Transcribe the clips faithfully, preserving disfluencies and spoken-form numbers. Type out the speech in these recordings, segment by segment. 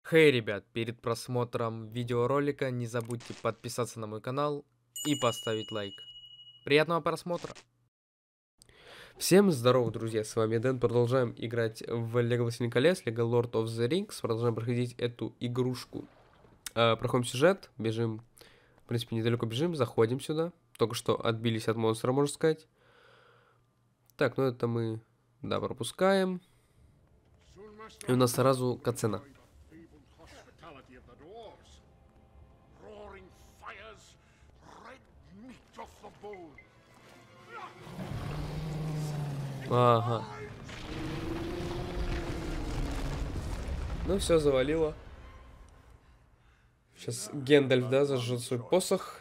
Хей, ребят, перед просмотром видеоролика не забудьте подписаться на мой канал и поставить лайк. Приятного просмотра! Всем здорово, друзья, с вами Дэн. Продолжаем играть в Лего Властелин колец, Лего Lord of the Rings. Продолжаем проходить эту игрушку. Э, проходим сюжет, бежим, в принципе, недалеко бежим, заходим сюда. Только что отбились от монстра, можно сказать. Так, ну это мы, да, пропускаем. И у нас сразу катсцена. Ага. Ну все, завалило. Сейчас Гендальф, да, зажжет свой посох.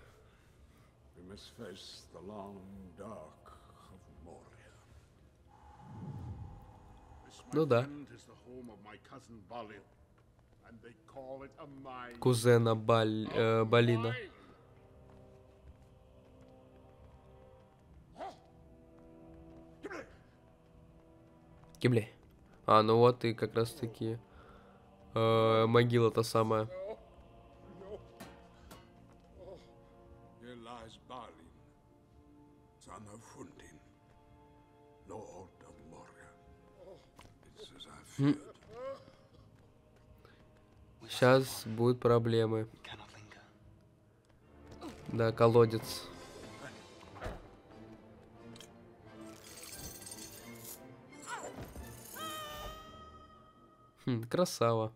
Ну да. Кузена Баль, э, Балина. Гимли. А, ну вот и как раз таки э, могила-то самая. Хм. Сейчас будут проблемы. Да, колодец. Хм, красава.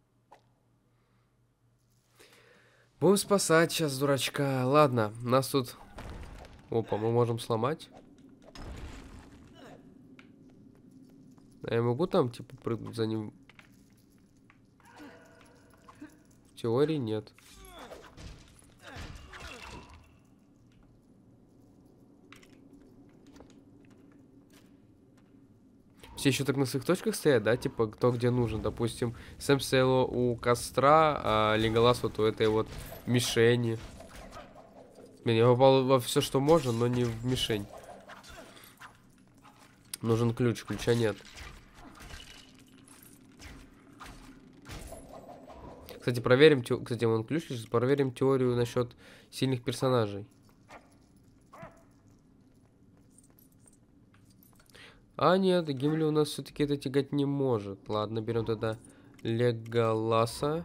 Будем спасать сейчас дурачка. Ладно, нас тут... Опа, мы можем сломать. А я могу там, типа, прыгнуть за ним? В теории нет. Все еще так на своих точках стоят, да? Типа, кто где нужен. Допустим, Сэм Село у костра, а Леголас вот у этой вот мишени. Блин, я попал во все, что можно, но не в мишень. Нужен ключ, ключа нет. Кстати, проверим, те... кстати, вон ключ, проверим теорию насчет сильных персонажей. А, нет, Гимли у нас все-таки это тягать не может. Ладно, берем тогда Леголаса.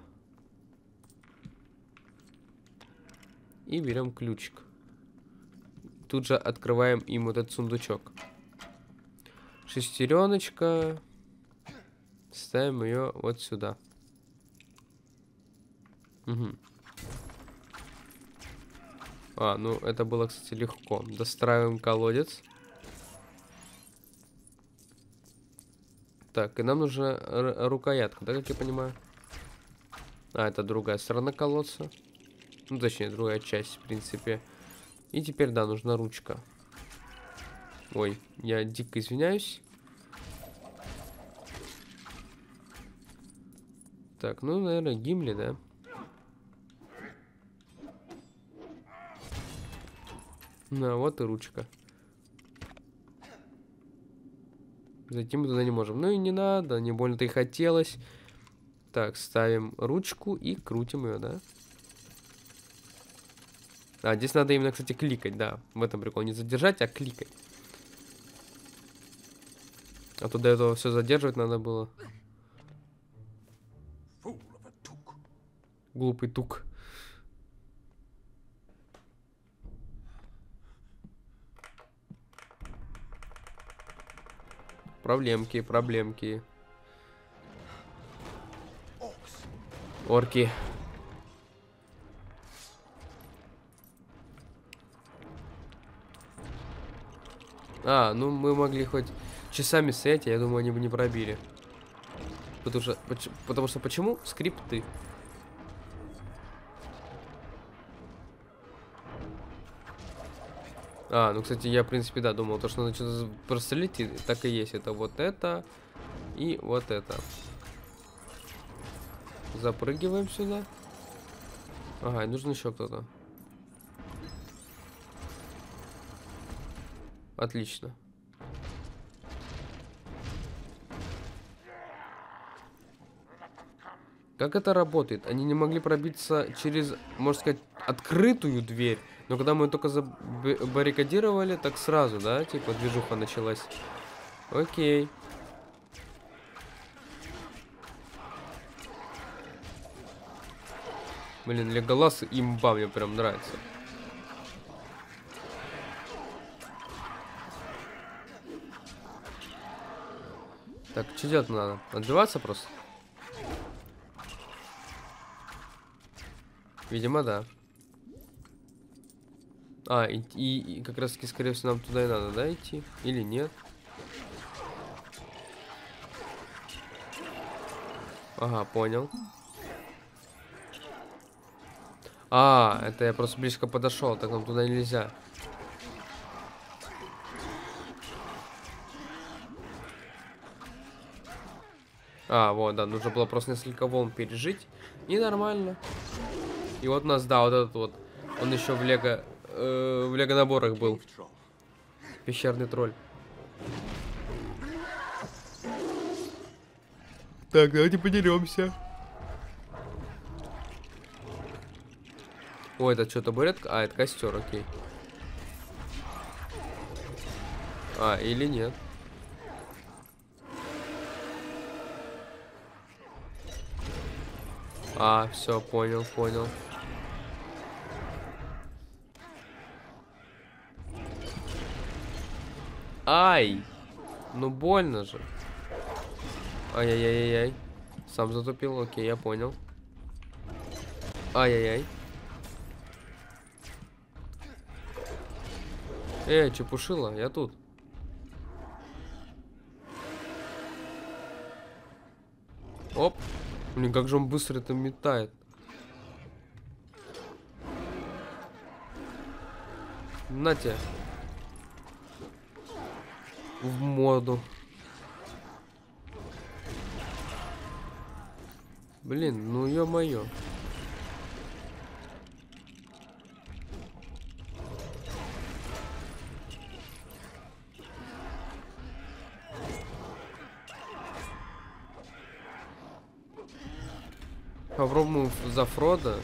И берем ключик. Тут же открываем им вот этот сундучок. Шестереночка. Ставим ее вот сюда. Угу. А, ну это было, кстати, легко. Достраиваем колодец. Так, и нам нужна рукоятка, да, как я понимаю? А, это другая сторона колодца. Ну, точнее, другая часть, в принципе. И теперь, да, нужна ручка. Ой, я дико извиняюсь. Так, ну, наверное, Гимли, да? На, вот и ручка. Зайти мы туда не можем. Ну и не надо, не больно-то и хотелось. Так, ставим ручку и крутим ее, да? А, здесь надо именно, кстати, кликать, да. В этом прикол. Не задержать, а кликать. А то до этого все задерживать надо было. Глупый тук. Проблемки, проблемки. Орки. А, ну мы могли хоть часами стоять, я думаю, они бы не пробили. Потому что, потому что почему? Скрипты. А, ну, кстати, я, в принципе, да, думал, то, что надо что-то прострелить, и так и есть. Это вот это и вот это. Запрыгиваем сюда. Ага, нужен еще кто-то. Отлично. Как это работает? Они не могли пробиться через, можно сказать, открытую дверь. Но когда мы только забаррикадировали, так сразу, да? Типа движуха началась. Окей. Блин, Леголас имба, мне прям нравится. Так, что делать надо? Отбиваться просто? Видимо, да. А, и, и, и как раз таки, скорее всего, нам туда и надо, да, идти? Или нет? Ага, понял. А, это я просто близко подошел, так нам туда нельзя. А, вот, да, нужно было просто несколько волн пережить. И нормально. И вот у нас, да, вот этот вот. Он еще в лего, э, в лего наборах был. Пещерный тролль. Так, давайте подеремся. Ой, это что, табуретка? А, это костер, окей. А, или нет. А, все, понял, понял. Ай! Ну больно же. Ай-яй-яй-яй. Сам затупил, окей, я понял. Ай-яй-яй. Эй, чепушила, я тут. Оп. Блин, как же он быстро это метает. На тебе. В моду. Блин, ну ё-моё. Попробуем за Фрода.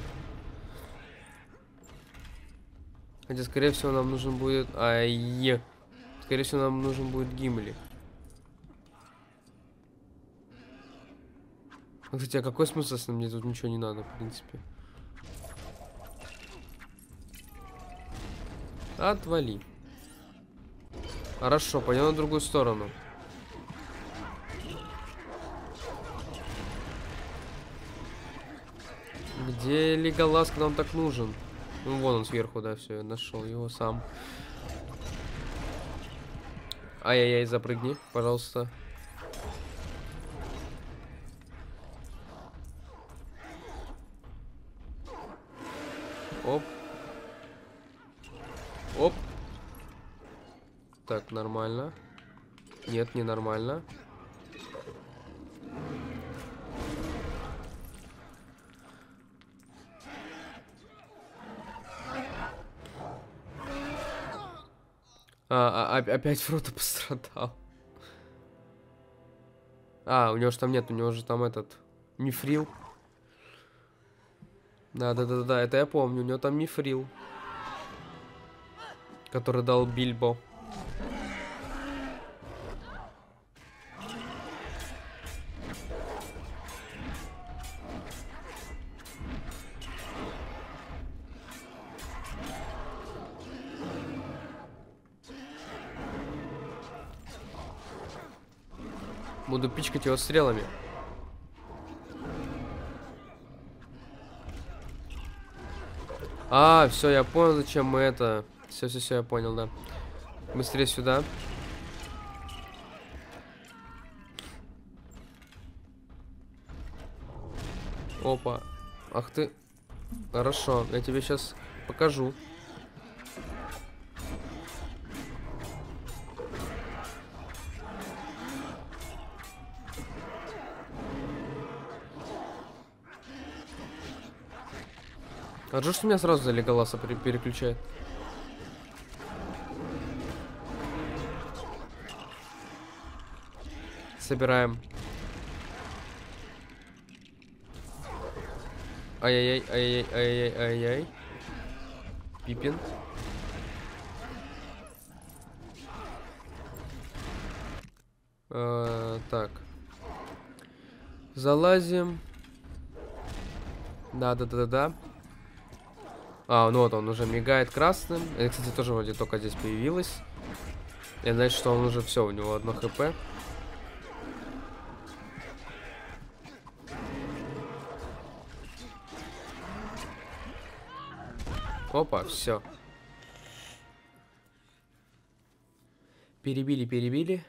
Хотя, скорее всего, нам нужен будет... Ай, скорее всего, нам нужен будет Гимли. Кстати, а какой смысл, если мне тут ничего не надо, в принципе? Отвали. Хорошо, пойдем на другую сторону. Где Леголас, когда он так нужен? Ну, вон он сверху, да, все, я нашел его сам. Ай-яй-яй, запрыгни, пожалуйста. Оп. Оп. Так, нормально. Нет, не нормально. А, а, опять Фродо пострадал. А, у него же там нет, у него же там этот мифрил. Да, да, да, да, это я помню, у него там мифрил, который дал Бильбо. Буду пичкать его стрелами. А, все, я понял, зачем мы это. Все, все, все, я понял, да. Быстрее сюда. Опа. Ах ты. Хорошо, я тебе сейчас покажу. А что ж меня сразу за Леголаса переключает? Собираем. Ай-яй-яй, ай-яй, ай-яй, ай-яй. Пипин. А, так. Залазим. Да-да-да-да-да. А, ну вот он уже мигает красным. Это, кстати, тоже вроде только здесь появилось. И значит, что он уже все, у него одно хп. Опа, все. Перебили, перебили.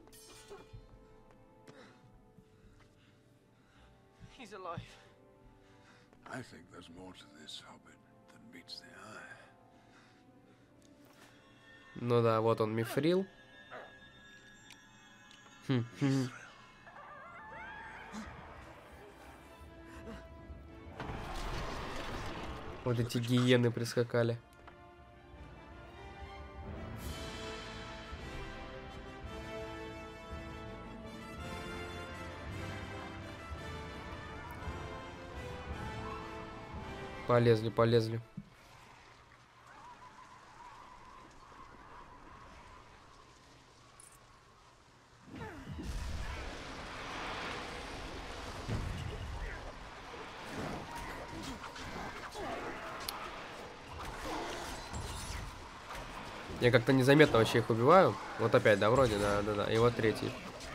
Ну да, вот он, мифрил. Хм, хм. Вот эти гиены прискакали. Полезли, полезли. Я как-то незаметно вообще их убиваю. Вот опять, да, вроде, да-да-да. И вот третий.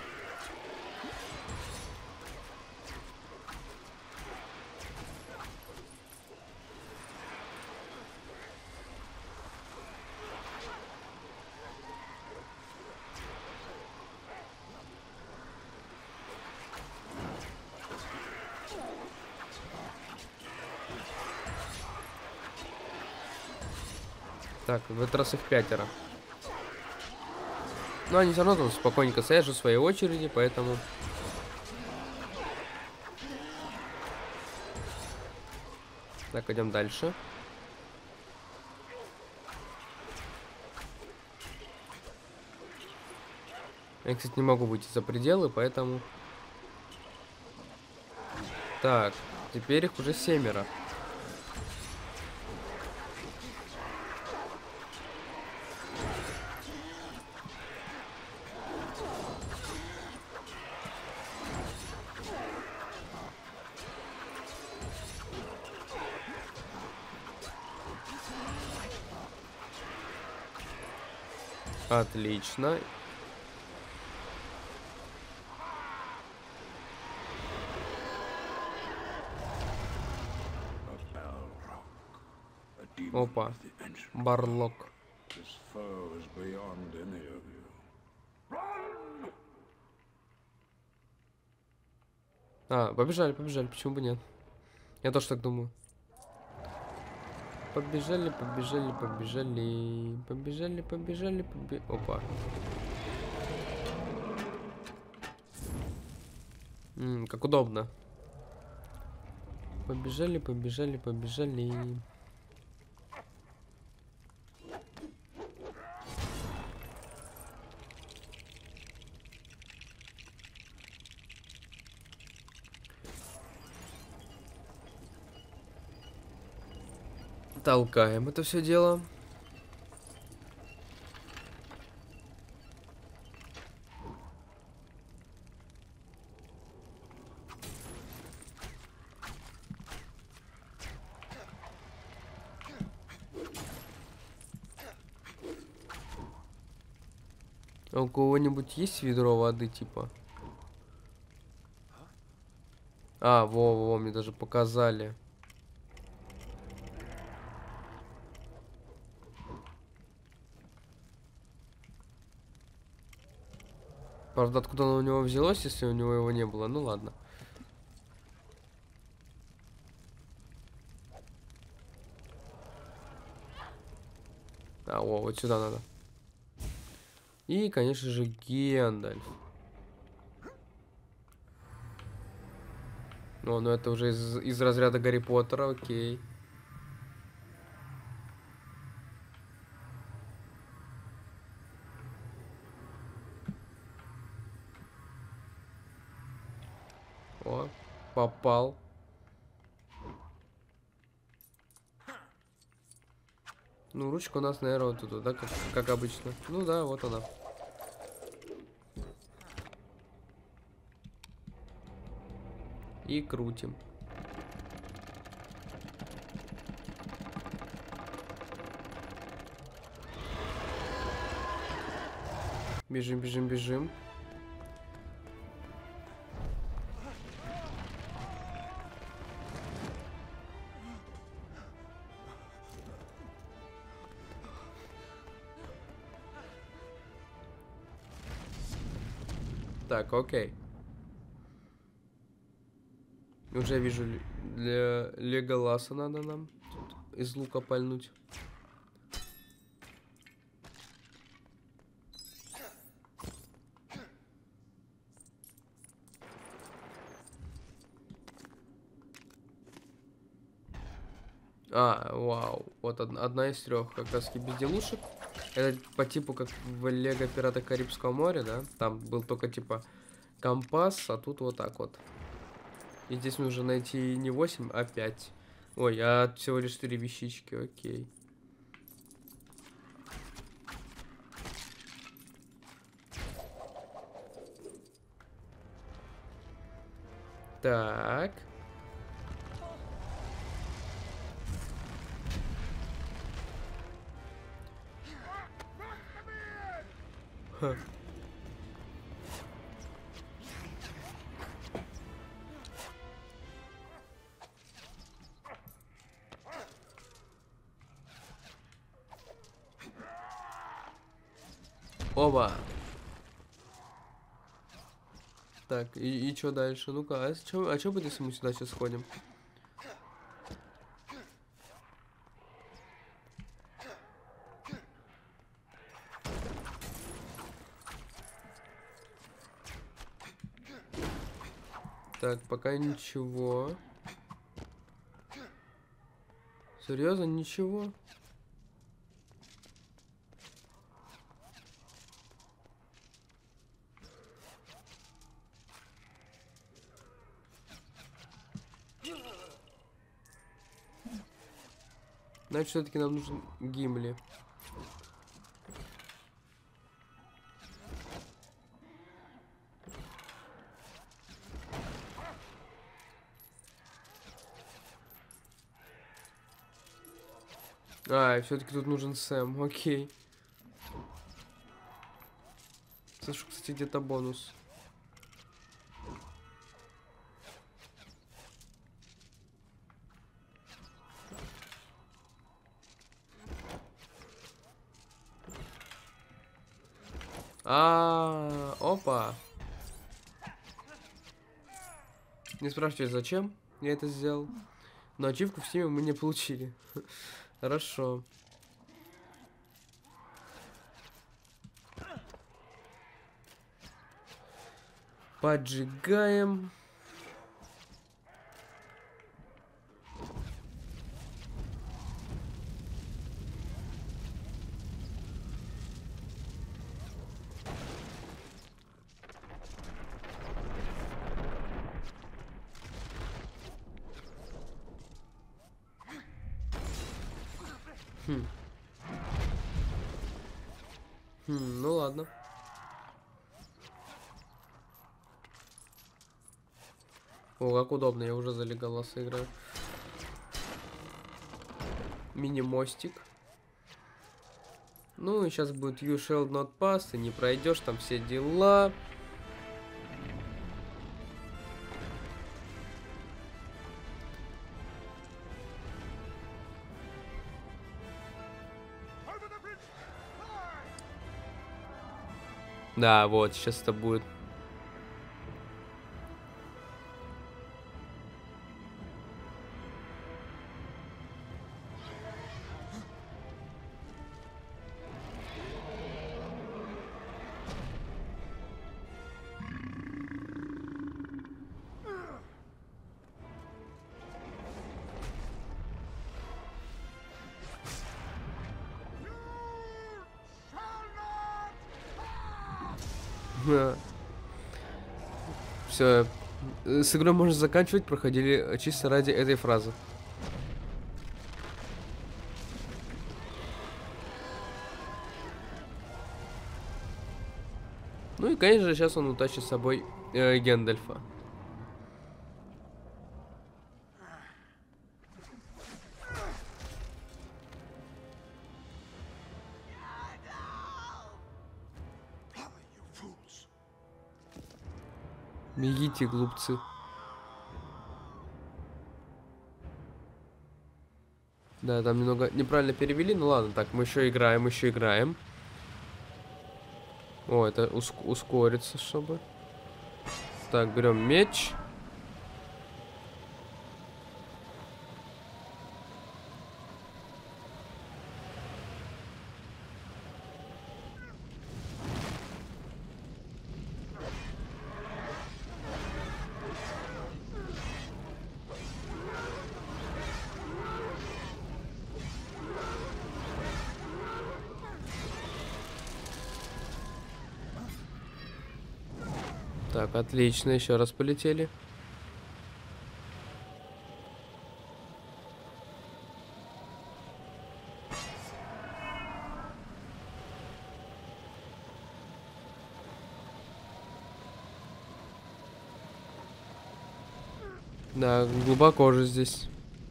Так, в этот раз их пятеро. Но они все равно там спокойненько стоят же в своей очереди, поэтому... Так, идем дальше. Я, кстати, не могу выйти за пределы, поэтому... Так, теперь их уже семеро. Отлично. Опа. Барлок. А, побежали, побежали. Почему бы нет? Я тоже так думаю. Побежали, побежали, побежали. Побежали, побежали, побежали. Опа. М, как удобно. Побежали, побежали, побежали. Толкаем это все дело. А у кого-нибудь есть ведро воды, типа? А, во, во, мне даже показали. Правда, откуда оно у него взялось, если у него его не было? Ну ладно. А, о, вот сюда надо. И, конечно же, Гендальф. О, ну это уже из, из разряда Гарри Поттера, окей. О, попал. Ну, ручка у нас, наверное, вот тут, да, как, как обычно. Ну да, вот она. И крутим. Бежим, бежим, бежим. Так, окей. Уже вижу, для Леголаса надо нам тут из лука пальнуть. А, вау. Вот одна, одна из трех как раз безделушек. Это по типу как в Лего Пираты Карибского моря, да? Там был только типа компас, а тут вот так вот. И здесь нужно найти не восемь, а пять. Ой, а всего лишь четыре вещички, окей. Так. Ха. Оба. Так, и, и что дальше? Ну-ка, а что а чё будет, если мы сюда сейчас сходим? Так, пока ничего. Серьезно, ничего? Значит, все-таки нам нужен Гимли. А, все-таки тут нужен Сэм, окей. Слышу, кстати, где-то бонус. А, опа. Не спрашивайте, зачем я это сделал. Но ачивку в Steam мы не получили. Хорошо. Поджигаем. Хм. Хм, ну ладно. О, как удобно, я уже за Леголаса играю. Мини-мостик. Ну и сейчас будет You shall not pass, ты не пройдешь, там все дела. Да, вот, сейчас это будет. Все, с игрой можно заканчивать, проходили чисто ради этой фразы. конечно же, сейчас он утащит с собой э, Гэндальфа. Бегите, глупцы. Да, там немного неправильно перевели. Ну ладно, так, мы еще играем, еще играем. О, это уск ускорится, чтобы... Так, берем меч. Так, отлично, еще раз полетели. Да, глубоко же здесь.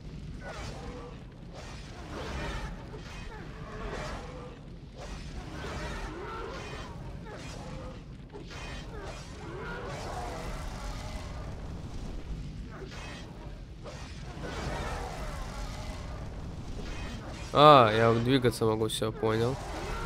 А, я двигаться могу, все, понял.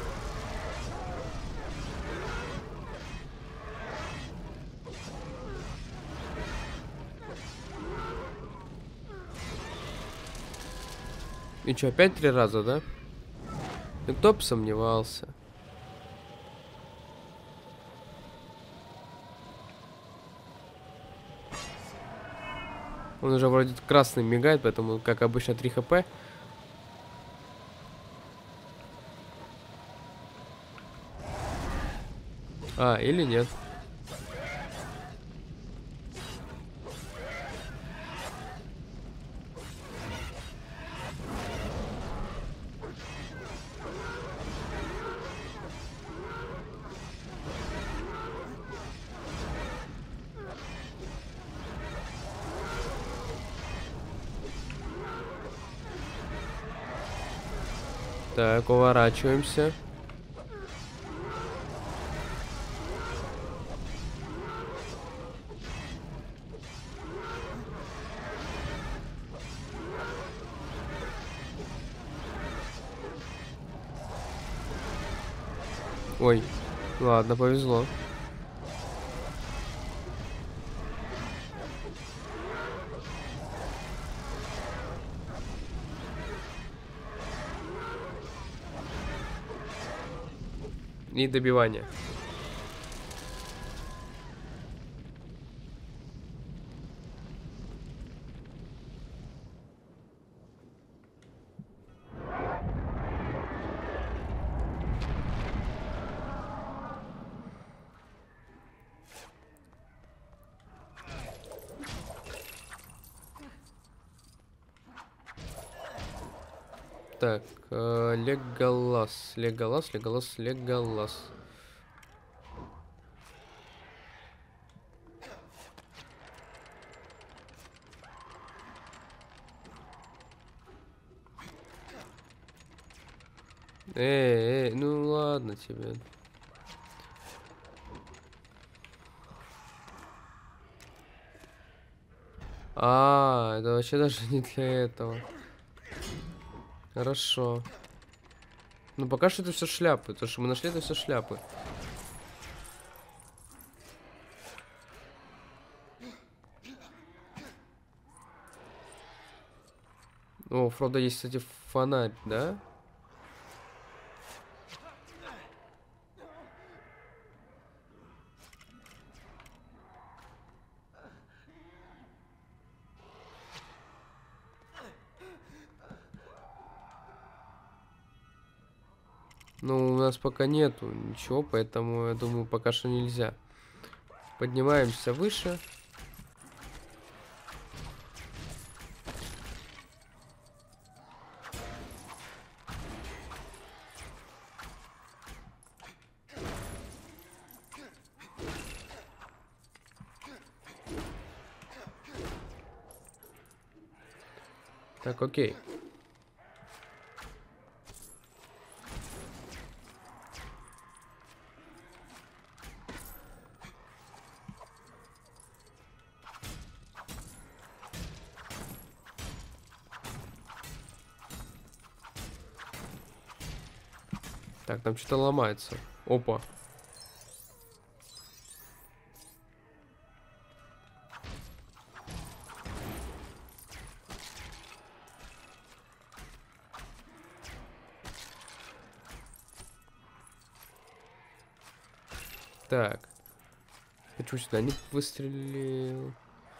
И что, опять три раза, да? И кто бы сомневался? Он уже вроде красный мигает, поэтому, как обычно, три хп. А, или нет. Так, уворачиваемся. Ой, ладно, повезло. И добивание. Так, э, Леголас, Леголас, Леголас, Леголас. Эй, эй, ну ладно тебе. А, это вообще даже не для этого. Хорошо. Ну пока что это все шляпы. То, что мы нашли, это все шляпы. О, у Фрода есть, кстати, фонарь, да? Ну, у нас пока нету ничего, поэтому, я думаю, пока что нельзя. Поднимаемся выше. Так, окей. Так, там что-то ломается. Опа. Так. Хочу сюда не выстрелил.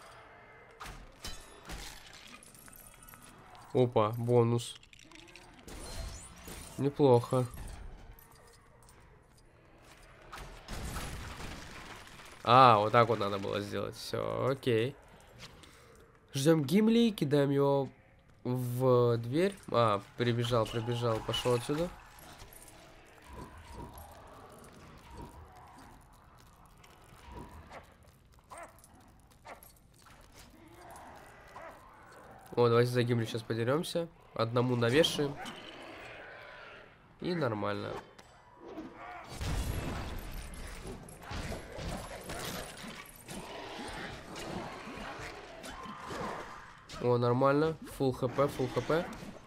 Опа, бонус. Неплохо. А, вот так вот надо было сделать. Все, окей. Ждем Гимли, кидаем его в дверь. А, прибежал, прибежал, пошел отсюда. О, давайте за Гимли сейчас подеремся. Одному навешаем. И нормально. О, нормально. Фулл хп, фулл хп.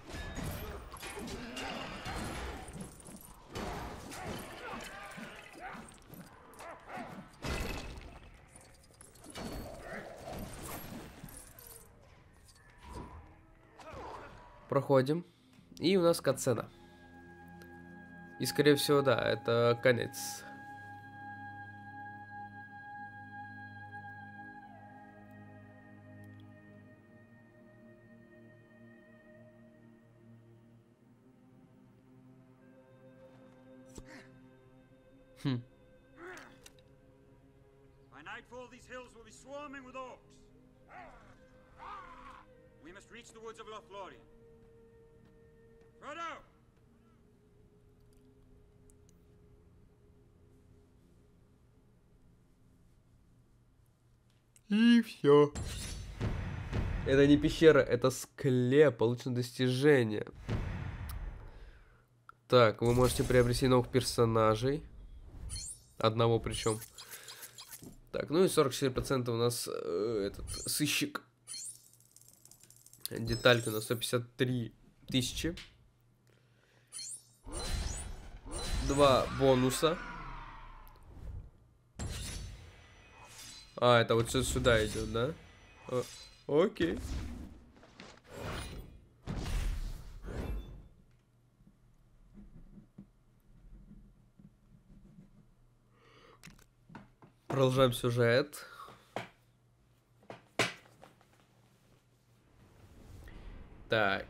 Проходим. И у нас катсцена. И скорее всего, да, это конец. Хм. By nightfall, these hills will be swarming with orcs. We must reach the woods of Lothlorien. Frodo! И все. Это не пещера, это склеп. Получено достижение. Так, вы можете приобрести новых персонажей. Одного причем. Так, ну и сорок четыре процента у нас э, этот сыщик. Деталька на сто пятьдесят три тысячи. Два бонуса. А, это вот все сюда идет, да? О, окей. Продолжаем сюжет. Так.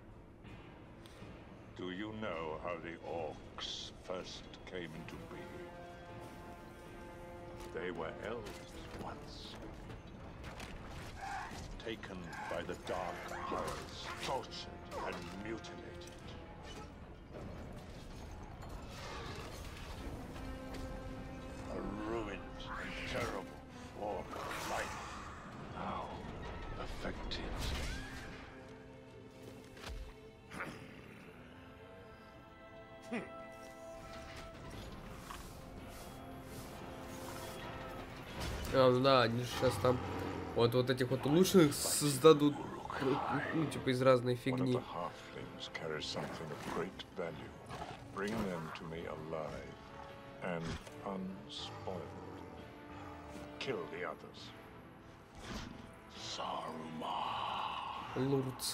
Do you know how the orcs first came into being? They were elves once. Taken by the dark powers, tortured and mutilated. A ruined and terrible form of life, now affected. А, ну да, они сейчас там вот, вот этих вот улучшенных создадут, ну, типа из разной фигни. Лурц.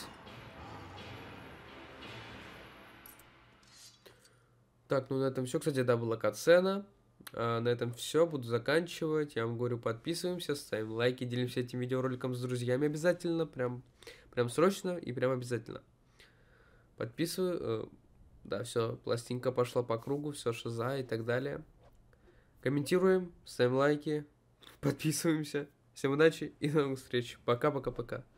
Так, ну на этом все. Кстати, да, была катсцена. А, на этом все. Буду заканчивать. Я вам говорю, подписываемся, ставим лайки, делимся этим видеороликом с друзьями обязательно. Прям, прям срочно и прям обязательно. Подписываю. Э, да, все, пластинка пошла по кругу, все, шиза и так далее. Комментируем, ставим лайки, подписываемся. Всем удачи и до новых встреч. Пока-пока-пока.